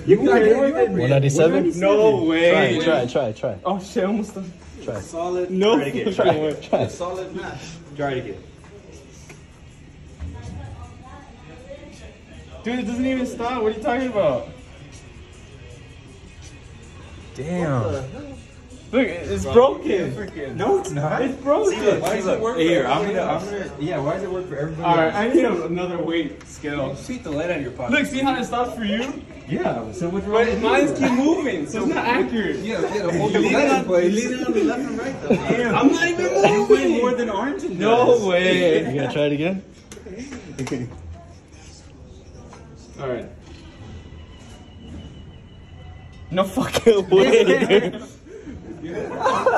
You got it. 197? No way. Try. Oh shit, almost done. Try. Solid. No. Try it again. Try. Solid match. Try it again. Dude, it doesn't even stop. What are you talking about? Damn. Look, it's broken. No, it's not. It's broken. Why does it work? Here, I'm gonna. Yeah, why does it work for everybody? Alright, I need another weight scale. Sweet the light out of your pocket. Look, see how it stops for you? Yeah. So what's wrong? But mine keep moving, so it's not accurate. Yeah, the whole thing in place. You leave it on the left and right though. Damn. I'm not even moving. You weigh more than Arjun. No way. You gonna try it again? Alright. No fucking way, dude.